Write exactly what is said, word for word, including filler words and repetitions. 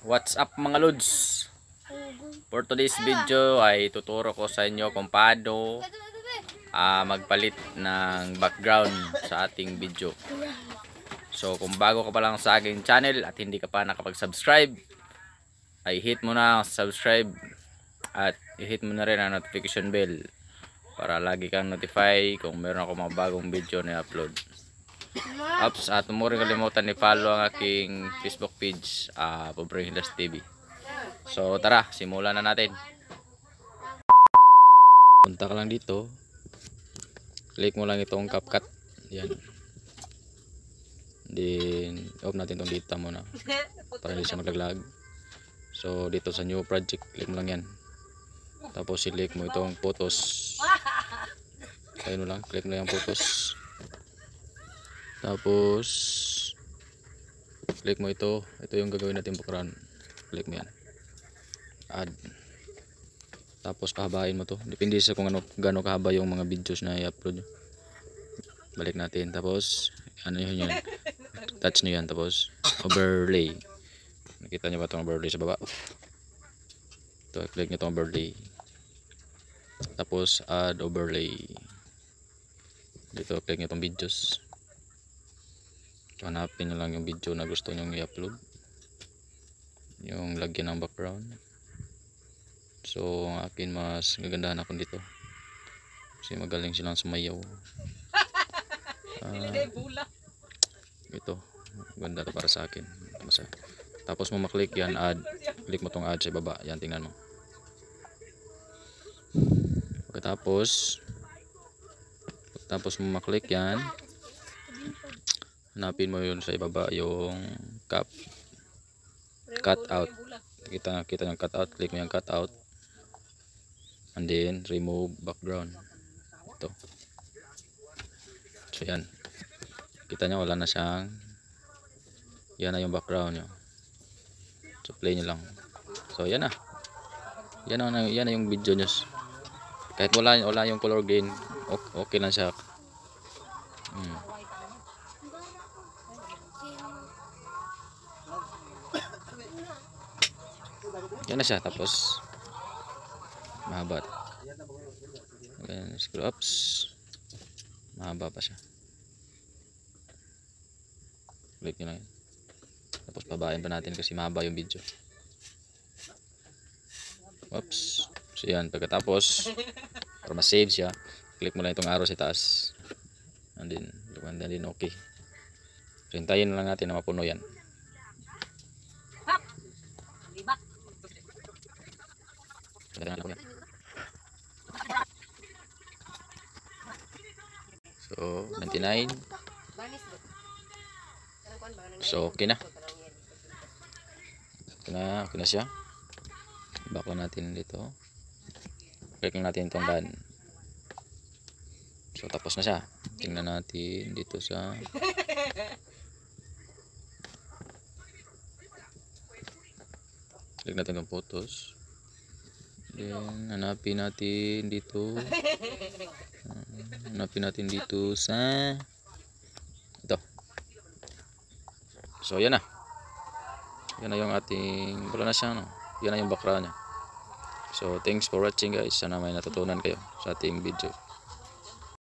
What's up mga lods? For today's video ay tuturo ko sa inyo kung paano uh, magpalit ng background sa ating video. So kung bago ka pa lang sa aking channel at hindi ka pa nakapag-subscribe, ay hit mo na ang subscribe at i-hit mo na rin ang notification bell para lagi kang notify kung meron ako mga bagong video na upload. Ups, at mo rin kalimutan i-follow ang aking Facebook page, uh, Pobreng Hilas T V. So tara, simulan na natin. Punta ka lang dito, click mo lang itong CapCut. Yan. Then off natin itong data muna para hindi siya maglaglag. So dito sa new project, click mo lang yan. Tapos select mo itong photos. Ayun mo lang, click mo lang yung photos. Tapos click mo ito. Ito yung gagawin natin background. Click mo yan, add. Tapos pahabain mo to. Depende sa kung ano, gaano kahaba yung mga videos na i-upload. Balik natin. Tapos ano yun yun, touch nyo yan. Tapos overlay. Nakita nyo ba itong overlay sa baba? Ito, click nyo itong overlay. Tapos add overlay. Dito click nyo itong videos. Hanapin nyo lang yung video na gusto nyo i-upload, yung lagyan ng background. So ang akin, mas gagandahan ako dito kasi magaling silang sumayaw. uh, ito ganda to para sa akin. Tapos mo maklik yan, add. Click mo tong add sa baba, yan, tingnan mo. Pagkatapos tapos mo maklik yan, hanapin mo yun sa ibaba, yung cap cut out. Kita kita yung cut out, click mo yung cut out, and then remove background. Ito. So yan, kita nyo wala na siyang, yan na yung background nyo. So play nyo lang. So yan na, yan na, yan na yung video nyo. Kahit wala, wala yung color gain, okay, okay lang siya. hmm. Yan na siya. Tapos mahaba. Okay, screw ups. Mahaba pa siya. Click nyo lang yan. Tapos pabain pa natin kasi mahaba yung video. Oops. So yan, pagkatapos para ma-save siya, click mo lang itong arrow sa taas, and then, and then okay. So hintayin lang natin na mapuno yan. So ninety-nine. So okay na. Okay na, okay na siya. Back natin dito. Click natin itong done. So tapos na siya. Tingnan natin dito sa click natin itong photos. Then hanapin natin dito. Hanapin natin dito sa ito. So yan na. Yan na yung ating, wala na siya, no? Yan na yung background niya. So thanks for watching guys. Sana may natutunan kayo sa ating video.